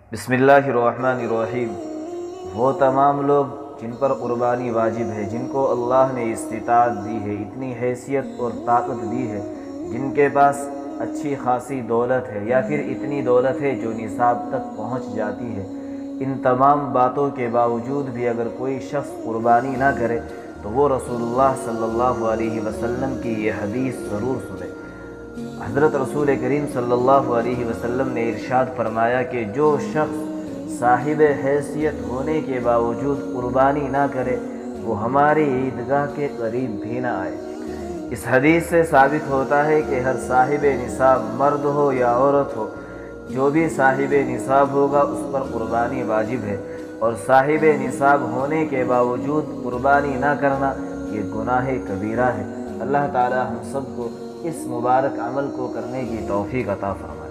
बिस्मिल्लाहिर्रहमानिर्रहीम। वो तमाम लोग जिन पर क़ुरबानी वाजिब है, जिनको अल्लाह ने इस्तिताअत दी है, इतनी हैसियत और ताकत दी है, जिनके पास अच्छी खासी दौलत है या फिर इतनी दौलत है जो निसाब तक पहुंच जाती है, इन तमाम बातों के बावजूद भी अगर कोई शख्स क़ुरबानी ना करे तो वो रसूलुल्लाह सल्लल्लाहु अलैहि वसल्लम की ये हदीस ज़रूर सुने। हज़रत रसूल करीम सल्लल्लाहु अलैहि वसल्लम ने इरशाद फरमाया कि जो शख्स साहिब हैसियत होने के बावजूद क़ुरबानी ना करे वो हमारी ईदगाह के करीब भी ना आए। इस हदीस से साबित होता है कि हर साहिब निसाब मर्द हो या औरत हो, जो भी साहिब निसाब होगा उस पर क़ुरबानी वाजिब है, और साहिब निसाब होने के बावजूद क़ुरबानी ना करना ये गुनाह कबीरा है। अल्लाह ताला हम सबको इस मुबारक अमल को करने की तौफीक अता फरमाए।